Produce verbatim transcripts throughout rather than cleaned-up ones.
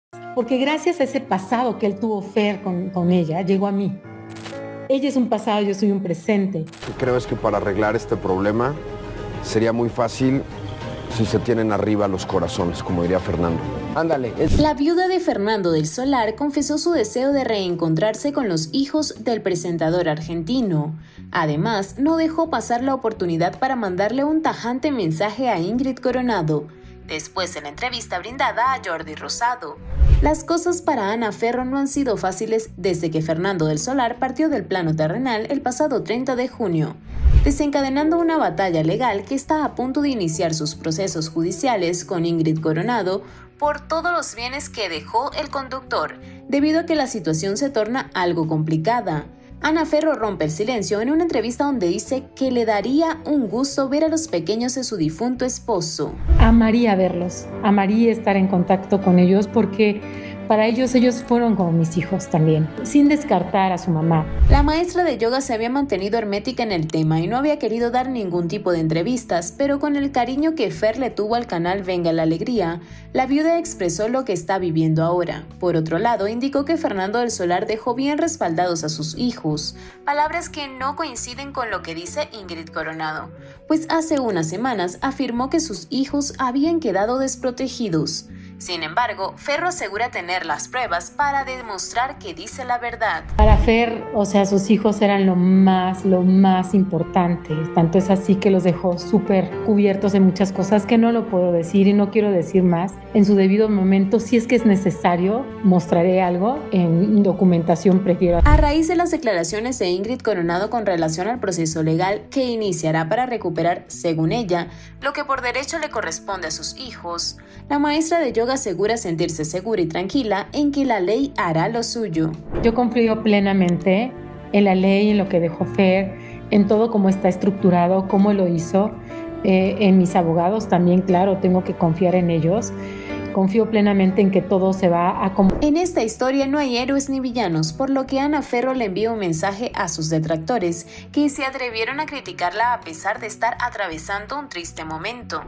Porque gracias a ese pasado que él tuvo Fer con, con ella, llegó a mí. Ella es un pasado, yo soy un presente. Lo que creo es que para arreglar este problema sería muy fácil si se tienen arriba los corazones, como diría Fernando. Ándale. Es... La viuda de Fernando del Solar confesó su deseo de reencontrarse con los hijos del presentador argentino. Además, no dejó pasar la oportunidad para mandarle un tajante mensaje a Ingrid Coronado, después de la entrevista brindada a Jordi Rosado. Las cosas para Ana Ferro no han sido fáciles desde que Fernando del Solar partió del plano terrenal el pasado treinta de junio, desencadenando una batalla legal que está a punto de iniciar sus procesos judiciales con Ingrid Coronado por todos los bienes que dejó el conductor, debido a que la situación se torna algo complicada. Ana Ferro rompe el silencio en una entrevista donde dice que le daría un gusto ver a los pequeños de su difunto esposo. Amaría verlos, amaría estar en contacto con ellos porque para ellos, ellos fueron como mis hijos también, sin descartar a su mamá. La maestra de yoga se había mantenido hermética en el tema y no había querido dar ningún tipo de entrevistas, pero con el cariño que Fer le tuvo al canal Venga la Alegría, la viuda expresó lo que está viviendo ahora. Por otro lado, indicó que Fernando del Solar dejó bien respaldados a sus hijos, palabras que no coinciden con lo que dice Ingrid Coronado, pues hace unas semanas afirmó que sus hijos habían quedado desprotegidos. Sin embargo, Ferro asegura tener las pruebas para demostrar que dice la verdad. Para Fer, o sea, sus hijos eran lo más, lo más importante. Tanto es así que los dejó súper cubiertos de muchas cosas que no lo puedo decir y no quiero decir más. En su debido momento, si es que es necesario, mostraré algo en documentación, prefiero. A raíz de las declaraciones de Ingrid Coronado con relación al proceso legal que iniciará para recuperar, según ella, lo que por derecho le corresponde a sus hijos, la maestra de yoga asegura sentirse segura y tranquila en que la ley hará lo suyo. Yo confío plenamente en la ley, en lo que dejó Fer, en todo cómo está estructurado, cómo lo hizo, eh, en mis abogados también, claro, tengo que confiar en ellos. Confío plenamente en que todo se va a... En esta historia no hay héroes ni villanos, por lo que Ana Ferro le envía un mensaje a sus detractores, que se atrevieron a criticarla a pesar de estar atravesando un triste momento.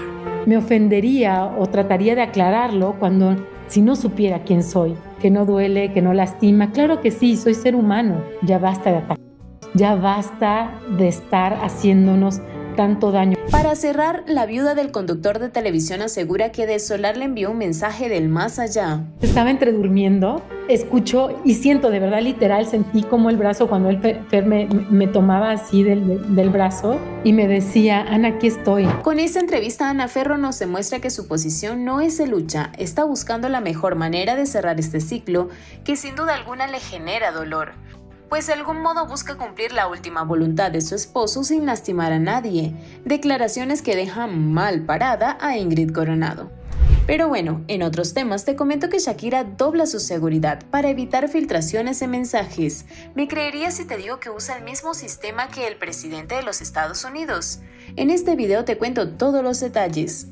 Me ofendería o trataría de aclararlo cuando, si no supiera quién soy, que no duele, que no lastima. Claro que sí, soy ser humano. Ya basta de atacar. Ya basta de estar haciéndonos tanto daño. Para cerrar, la viuda del conductor de televisión asegura que del Solar le envió un mensaje del más allá. Estaba entre durmiendo, escucho y siento, de verdad literal, sentí como el brazo cuando él Fer me, me tomaba así del, del brazo y me decía, Ana, aquí estoy. Con esta entrevista, Ana Ferro nos demuestra que su posición no es de lucha, está buscando la mejor manera de cerrar este ciclo que sin duda alguna le genera dolor, pues de algún modo busca cumplir la última voluntad de su esposo sin lastimar a nadie, declaraciones que dejan mal parada a Ingrid Coronado. Pero bueno, en otros temas te comento que Shakira dobla su seguridad para evitar filtraciones de mensajes. ¿Me creerías si te digo que usa el mismo sistema que el presidente de los Estados Unidos? En este video te cuento todos los detalles.